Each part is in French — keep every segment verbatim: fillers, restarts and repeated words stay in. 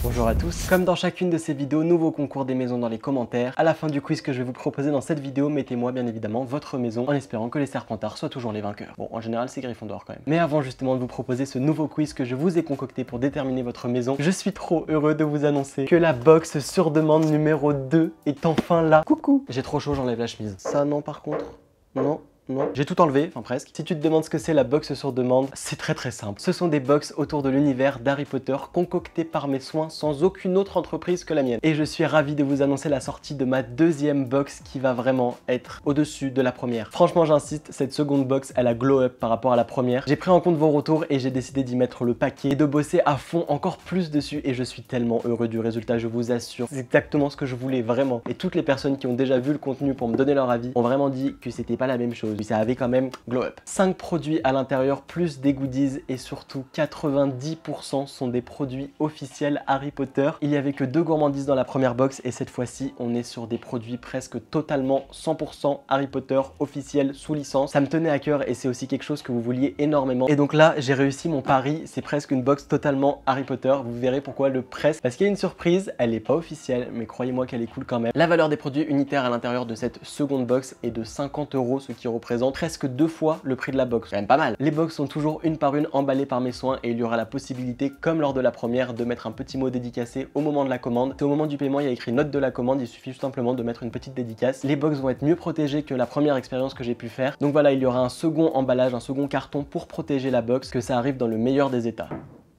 Bonjour à tous, comme dans chacune de ces vidéos, nouveau concours des maisons dans les commentaires. À la fin du quiz que je vais vous proposer dans cette vidéo, mettez-moi bien évidemment votre maison en espérant que les Serpentards soient toujours les vainqueurs. Bon, en général c'est Gryffondor quand même. Mais avant justement de vous proposer ce nouveau quiz que je vous ai concocté pour déterminer votre maison, je suis trop heureux de vous annoncer que la box sur demande numéro deux est enfin là. Coucou. J'ai trop chaud, j'enlève la chemise. Ça non par contre, non. Non, j'ai tout enlevé, enfin presque. Si tu te demandes ce que c'est la box sur demande, c'est très très simple. Ce sont des box autour de l'univers d'Harry Potter concoctés par mes soins sans aucune autre entreprise que la mienne. Et je suis ravi de vous annoncer la sortie de ma deuxième box qui va vraiment être au-dessus de la première. Franchement, j'insiste, cette seconde box, elle a glow up par rapport à la première. J'ai pris en compte vos retours et j'ai décidé d'y mettre le paquet et de bosser à fond encore plus dessus et je suis tellement heureux du résultat, je vous assure. C'est exactement ce que je voulais vraiment. Et toutes les personnes qui ont déjà vu le contenu pour me donner leur avis ont vraiment dit que c'était pas la même chose. Ça avait quand même glow up. cinq produits à l'intérieur plus des goodies et surtout quatre-vingt-dix pour cent sont des produits officiels Harry Potter. Il y avait que deux gourmandises dans la première box et cette fois-ci on est sur des produits presque totalement cent pour cent Harry Potter officiels sous licence. Ça me tenait à cœur et c'est aussi quelque chose que vous vouliez énormément. Et donc là j'ai réussi mon pari, c'est presque une box totalement Harry Potter. Vous verrez pourquoi le presque. Parce qu'il y a une surprise, elle n'est pas officielle mais croyez-moi qu'elle est cool quand même. La valeur des produits unitaires à l'intérieur de cette seconde box est de cinquante euros, ce qui représente presque deux fois le prix de la box. Quand même pas mal. Les box sont toujours une par une emballées par mes soins et il y aura la possibilité, comme lors de la première, de mettre un petit mot dédicacé au moment de la commande. Et au moment du paiement, il y a écrit note de la commande, il suffit tout simplement de mettre une petite dédicace. Les box vont être mieux protégées que la première expérience que j'ai pu faire. Donc voilà, il y aura un second emballage, un second carton pour protéger la box, que ça arrive dans le meilleur des états.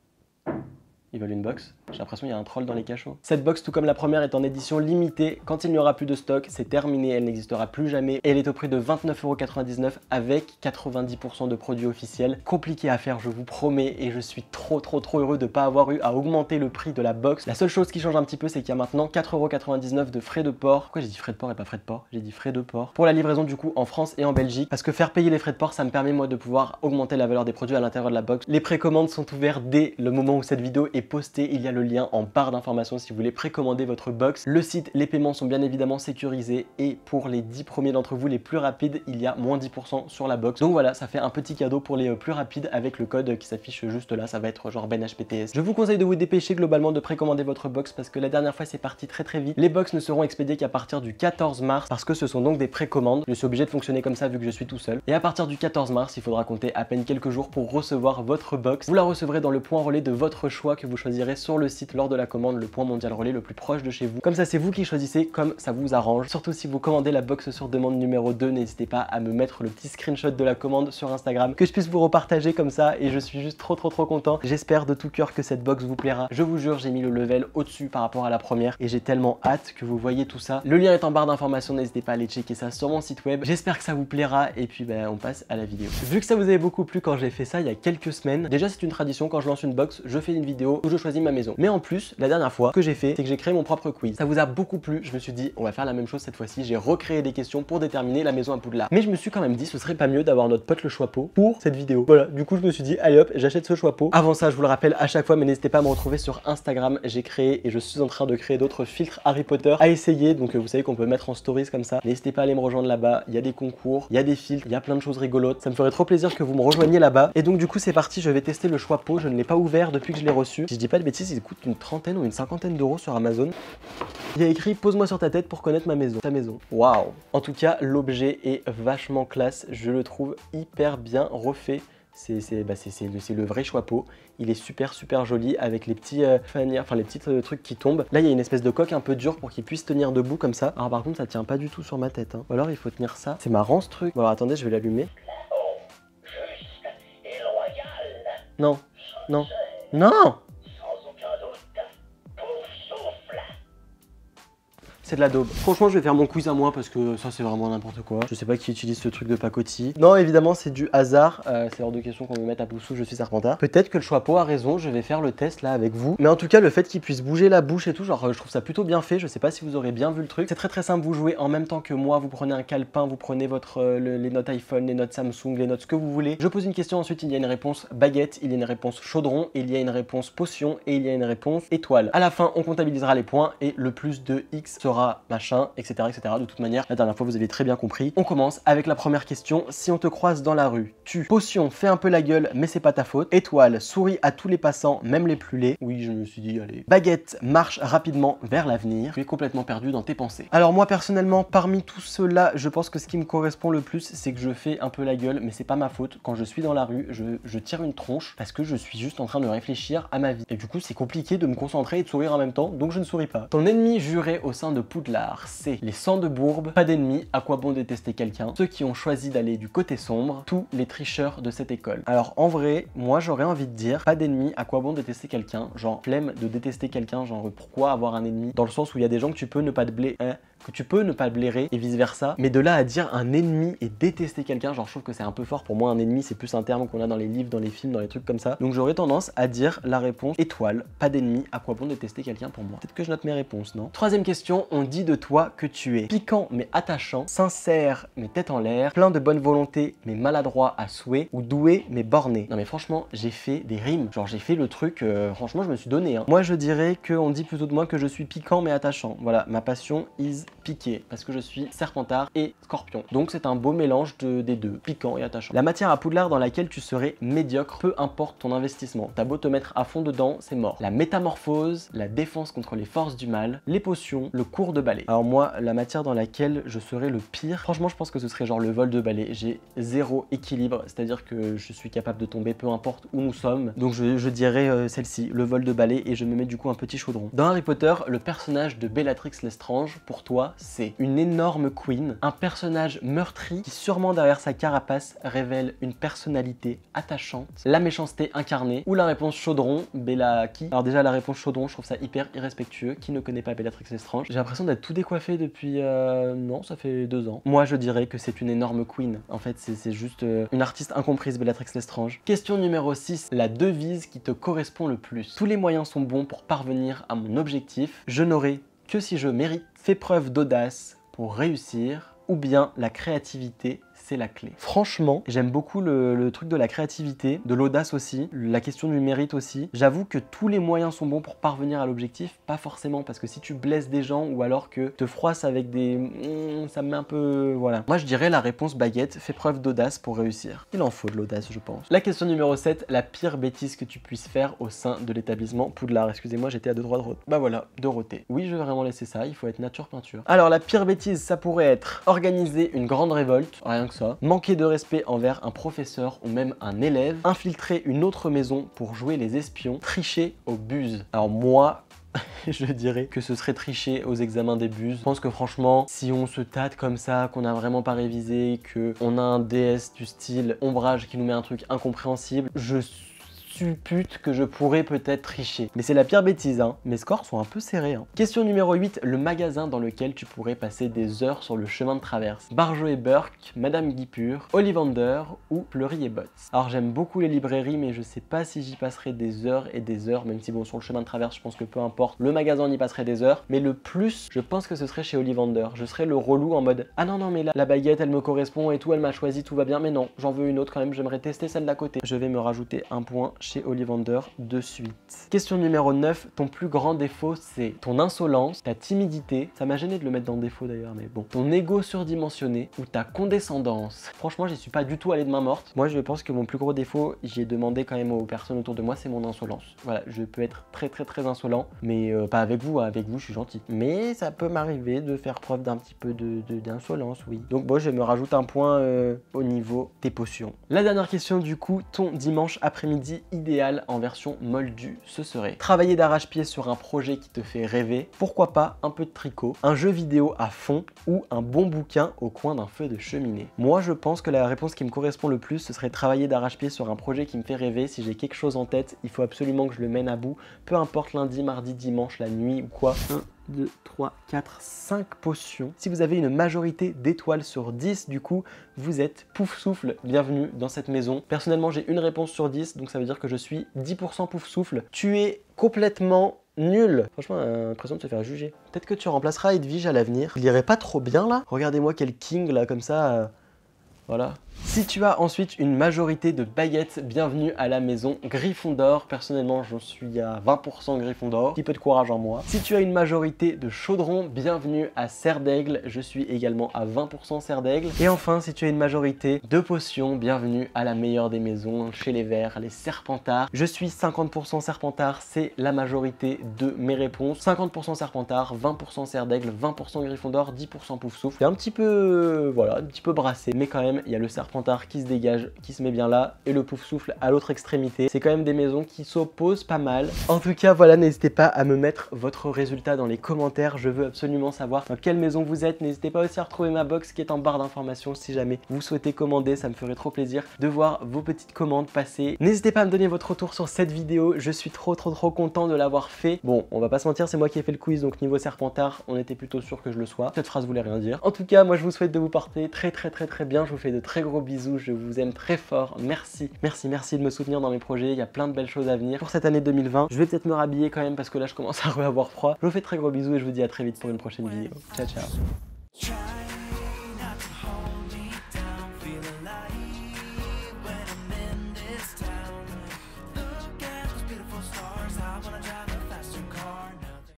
Ils veulent une box. J'ai l'impression qu'il y a un troll dans les cachots. Cette box, tout comme la première, est en édition limitée. Quand il n'y aura plus de stock, c'est terminé, elle n'existera plus jamais. Et elle est au prix de vingt-neuf euros quatre-vingt-dix-neuf avec quatre-vingt-dix pour cent de produits officiels. Compliqué à faire, je vous promets, et je suis trop trop trop heureux de ne pas avoir eu à augmenter le prix de la box. La seule chose qui change un petit peu, c'est qu'il y a maintenant quatre euros quatre-vingt-dix-neuf de frais de port. Pourquoi j'ai dit frais de port et pas frais de port? J'ai dit frais de port. Pour la livraison du coup en France et en Belgique. Parce que faire payer les frais de port, ça me permet moi de pouvoir augmenter la valeur des produits à l'intérieur de la box. Les précommandes sont ouvertes dès le moment où cette vidéo est postée. Il y a le lien en barre d'informations si vous voulez précommander votre box. Le site, les paiements sont bien évidemment sécurisés et pour les dix premiers d'entre vous les plus rapides, il y a moins dix pour cent sur la box. Donc voilà, ça fait un petit cadeau pour les plus rapides avec le code qui s'affiche juste là, ça va être genre Ben H P T S. Je vous conseille de vous dépêcher globalement de précommander votre box parce que la dernière fois c'est parti très très vite. Les box ne seront expédiées qu'à partir du quatorze mars parce que ce sont donc des précommandes. Je suis obligé de fonctionner comme ça vu que je suis tout seul. Et à partir du quatorze mars, il faudra compter à peine quelques jours pour recevoir votre box. Vous la recevrez dans le point relais de votre choix que vous choisirez sur le site lors de la commande, le point mondial relais le plus proche de chez vous. Comme ça, c'est vous qui choisissez comme ça vous arrange. Surtout si vous commandez la box sur demande numéro deux, n'hésitez pas à me mettre le petit screenshot de la commande sur Instagram, que je puisse vous repartager comme ça et je suis juste trop trop trop content. J'espère de tout cœur que cette box vous plaira. Je vous jure, j'ai mis le level au-dessus par rapport à la première et j'ai tellement hâte que vous voyez tout ça. Le lien est en barre d'informations, n'hésitez pas à aller checker ça sur mon site web. J'espère que ça vous plaira et puis ben, on passe à la vidéo. Vu que ça vous avait beaucoup plu quand j'ai fait ça il y a quelques semaines, déjà c'est une tradition, quand je lance une box, je fais une vidéo où je choisis ma maison. Mais en plus, la dernière fois que j'ai fait, c'est que j'ai créé mon propre quiz. Ça vous a beaucoup plu, je me suis dit on va faire la même chose cette fois-ci, j'ai recréé des questions pour déterminer la maison à Poudlard. Mais je me suis quand même dit ce serait pas mieux d'avoir notre pote le Choixpeau pour cette vidéo. Voilà, du coup je me suis dit allez hop, j'achète ce Choixpeau. Avant ça, je vous le rappelle à chaque fois, mais n'hésitez pas à me retrouver sur Instagram, j'ai créé et je suis en train de créer d'autres filtres Harry Potter à essayer, donc vous savez qu'on peut mettre en stories comme ça. N'hésitez pas à aller me rejoindre là-bas, il y a des concours, il y a des filtres, il y a plein de choses rigolotes. Ça me ferait trop plaisir que vous me rejoigniez là-bas. Et donc du coup c'est parti, je vais tester le Choixpeau, je ne l'ai pas ouvert depuis que je l'ai reçu. Si je dis pas de bêtises, il coûte une trentaine ou une cinquantaine d'euros sur Amazon. Il y a écrit pose-moi sur ta tête pour connaître ma maison. Ta maison. Waouh. En tout cas, l'objet est vachement classe. Je le trouve hyper bien refait. C'est bah le, le vrai Choixpeau. Il est super super joli avec les petits euh, fanières, enfin les petits euh, trucs qui tombent. Là, il y a une espèce de coque un peu dure pour qu'il puisse tenir debout comme ça. Alors par contre, ça tient pas du tout sur ma tête. Hein. Ou alors il faut tenir ça. C'est marrant ce truc. Bon, alors attendez, je vais l'allumer. Non, non, non. C'est de la daube. Franchement, je vais faire mon quiz à moi parce que ça, c'est vraiment n'importe quoi. Je sais pas qui utilise ce truc de pacotille. Non, évidemment, c'est du hasard. Euh, c'est hors de question qu'on me mette à Poussou, je suis Serpentard. Peut-être que le Choixpeau a raison, je vais faire le test là avec vous. Mais en tout cas, le fait qu'il puisse bouger la bouche et tout, genre, je trouve ça plutôt bien fait. Je sais pas si vous aurez bien vu le truc. C'est très très simple, vous jouez en même temps que moi. Vous prenez un calepin, vous prenez votre, euh, le, les notes iPhone, les notes Samsung, les notes ce que vous voulez. Je pose une question, ensuite il y a une réponse baguette, il y a une réponse chaudron, il y a une réponse potion et il y a une réponse étoile. À la fin, on comptabilisera les points et le plus de X sera aura machin, et cetera, et cetera. De toute manière, la dernière fois, vous avez très bien compris. On commence avec la première question. Si on te croise dans la rue, tu potion, fais un peu la gueule, mais c'est pas ta faute. Étoile, souris à tous les passants, même les plus laids. Oui, je me suis dit, allez. Baguette, marche rapidement vers l'avenir. Tu es complètement perdu dans tes pensées. Alors moi, personnellement, parmi tout cela, je pense que ce qui me correspond le plus, c'est que je fais un peu la gueule, mais c'est pas ma faute. Quand je suis dans la rue, je, je tire une tronche parce que je suis juste en train de réfléchir à ma vie. Et du coup, c'est compliqué de me concentrer et de sourire en même temps, donc je ne souris pas. Ton ennemi juré au sein de Poudlard, c'est les sangs de bourbe, pas d'ennemis, à quoi bon détester quelqu'un, ceux qui ont choisi d'aller du côté sombre, tous les tricheurs de cette école. Alors en vrai, moi j'aurais envie de dire, pas d'ennemis, à quoi bon détester quelqu'un, genre flemme de détester quelqu'un, genre pourquoi avoir un ennemi, dans le sens où il y a des gens que tu peux ne pas te blairer, hein, que tu peux ne pas blairer et vice versa, mais de là à dire un ennemi et détester quelqu'un, genre je trouve que c'est un peu fort. Pour moi un ennemi c'est plus un terme qu'on a dans les livres, dans les films, dans les trucs comme ça, donc j'aurais tendance à dire la réponse étoile, pas d'ennemi, à quoi bon détester quelqu'un pour moi. Peut-être que je note mes réponses, non? Troisième question, on dit de toi que tu es piquant mais attachant, sincère mais tête en l'air, plein de bonne volonté mais maladroit à souhait, ou doué mais borné. Non mais franchement j'ai fait des rimes, genre j'ai fait le truc, euh, franchement je me suis donné hein. Moi je dirais qu'on dit plutôt de moi que je suis piquant mais attachant. Voilà, ma passion is piqué, parce que je suis Serpentard et Scorpion. Donc c'est un beau mélange de, des deux, piquant et attachant. La matière à Poudlard dans laquelle tu serais médiocre, peu importe ton investissement. T'as beau te mettre à fond dedans, c'est mort. La métamorphose, la défense contre les forces du mal, les potions, le cours de balai. Alors moi, la matière dans laquelle je serais le pire, franchement je pense que ce serait genre le vol de balai. J'ai zéro équilibre, c'est-à-dire que je suis capable de tomber peu importe où nous sommes. Donc je, je dirais euh, celle-ci, le vol de balai, et je me mets du coup un petit chaudron. Dans Harry Potter, le personnage de Bellatrix Lestrange, pour toi, c'est une énorme queen, un personnage meurtri qui sûrement derrière sa carapace révèle une personnalité attachante, la méchanceté incarnée, ou la réponse chaudron, Bella qui? Alors déjà la réponse chaudron, je trouve ça hyper irrespectueux. Qui ne connaît pas Bellatrix Lestrange? J'ai l'impression d'être tout décoiffé depuis... Euh... Non, ça fait deux ans. Moi je dirais que c'est une énorme queen. En fait c'est juste euh, une artiste incomprise, Bellatrix Lestrange. Question numéro six, la devise qui te correspond le plus. Tous les moyens sont bons pour parvenir à mon objectif. Je n'aurai que si je mérite. Fais preuve d'audace pour réussir, ou bien la créativité, c'est la clé. Franchement, j'aime beaucoup le, le truc de la créativité, de l'audace aussi, la question du mérite aussi. J'avoue que tous les moyens sont bons pour parvenir à l'objectif, pas forcément, parce que si tu blesses des gens ou alors que te froisses avec des... Mmh, ça me met un peu... Voilà. Moi je dirais la réponse baguette, fais preuve d'audace pour réussir. Il en faut de l'audace je pense. La question numéro sept, la pire bêtise que tu puisses faire au sein de l'établissement Poudlard. Excusez-moi, j'étais à deux droits de roter. Bah voilà, Dorothée. Oui, je vais vraiment laisser ça, il faut être nature peinture. Alors la pire bêtise, ça pourrait être organiser une grande révolte, rien que ça, manquer de respect envers un professeur ou même un élève, infiltrer une autre maison pour jouer les espions, tricher aux buses. Alors moi, je dirais que ce serait tricher aux examens des buses. Je pense que franchement, si on se tâte comme ça, qu'on n'a vraiment pas révisé, qu'on a un D S du style ombrage qui nous met un truc incompréhensible, je suppute que je pourrais peut-être tricher. Mais c'est la pire bêtise, hein. Mes scores sont un peu serrés, hein. Question numéro huit, le magasin dans lequel tu pourrais passer des heures sur le chemin de traverse. Barjo et Burke, Madame Guipure, Ollivander ou Fleury et Botts. Alors j'aime beaucoup les librairies, mais je sais pas si j'y passerai des heures et des heures, même si bon, sur le chemin de traverse, je pense que peu importe, le magasin on y passerait des heures. Mais le plus, je pense que ce serait chez Ollivander. Je serais le relou en mode, ah non, non, mais là, la baguette, elle me correspond et tout, elle m'a choisi, tout va bien, mais non, j'en veux une autre quand même, j'aimerais tester celle d'à côté. Je vais me rajouter un point chez Ollivander de suite. Question numéro neuf, ton plus grand défaut c'est ton insolence, ta timidité, ça m'a gêné de le mettre dans défaut d'ailleurs, mais bon, ton ego surdimensionné ou ta condescendance. Franchement, j'y suis pas du tout allé de main morte. Moi, je pense que mon plus gros défaut, j'ai demandé quand même aux personnes autour de moi, c'est mon insolence. Voilà, je peux être très très très insolent, mais euh, pas avec vous, hein. Avec vous, je suis gentil. Mais ça peut m'arriver de faire preuve d'un petit peu de, de, d'insolence, oui. Donc bon, je me rajoute un point euh, au niveau des potions. La dernière question du coup, ton dimanche après-midi idéal en version moldue, ce serait travailler d'arrache-pied sur un projet qui te fait rêver, pourquoi pas un peu de tricot, un jeu vidéo à fond ou un bon bouquin au coin d'un feu de cheminée. Moi je pense que la réponse qui me correspond le plus ce serait travailler d'arrache-pied sur un projet qui me fait rêver. Si j'ai quelque chose en tête, il faut absolument que je le mène à bout, peu importe lundi, mardi, dimanche, la nuit ou quoi. un, deux, trois, quatre, cinq potions. Si vous avez une majorité d'étoiles sur dix, du coup, vous êtes pouf souffle, bienvenue dans cette maison. Personnellement, j'ai une réponse sur dix, donc ça veut dire que je suis dix pour cent pouf souffle. Tu es complètement nul. Franchement, euh, l'impression de se faire juger. Peut-être que tu remplaceras Edwige à l'avenir. Il irait pas trop bien là. Regardez-moi quel king là, comme ça. Euh... Voilà. Si tu as ensuite une majorité de baguettes, bienvenue à la maison Gryffondor. Personnellement, je suis à vingt pour cent Gryffondor, petit peu de courage en moi. Si tu as une majorité de chaudron, bienvenue à Serre d'Aigle, je suis également à vingt pour cent Serre d'Aigle. Et enfin, si tu as une majorité de potions, bienvenue à la meilleure des maisons, chez les verts, les Serpentards. Je suis cinquante pour cent Serpentard, c'est la majorité de mes réponses. cinquante pour cent Serpentard, vingt pour cent Serre d'Aigle, vingt pour cent Gryffondor, dix pour cent Poufsouffle. C'est un petit peu, euh, voilà, un petit peu brassé, mais quand même, il y a le Serpentard qui se dégage, qui se met bien là, et le Poufsouffle à l'autre extrémité. C'est quand même des maisons qui s'opposent pas mal. En tout cas, voilà, n'hésitez pas à me mettre votre résultat dans les commentaires. Je veux absolument savoir dans quelle maison vous êtes. N'hésitez pas aussi à retrouver ma box qui est en barre d'informations si jamais vous souhaitez commander. Ça me ferait trop plaisir de voir vos petites commandes passer. N'hésitez pas à me donner votre retour sur cette vidéo. Je suis trop trop trop content de l'avoir fait. Bon, on va pas se mentir, c'est moi qui ai fait le quiz, donc niveau Serpentard, on était plutôt sûr que je le sois. Cette phrase voulait rien dire. En tout cas, moi je vous souhaite de vous porter très très très très bien. Je vous fais de très gros bisous. Je vous aime très fort. Merci, merci, merci de me soutenir dans mes projets. Il y a plein de belles choses à venir pour cette année deux mille vingt. Je vais peut-être me rhabiller quand même parce que là je commence à avoir froid. Je vous fais de très gros bisous et je vous dis à très vite pour une prochaine vidéo. Ciao ciao.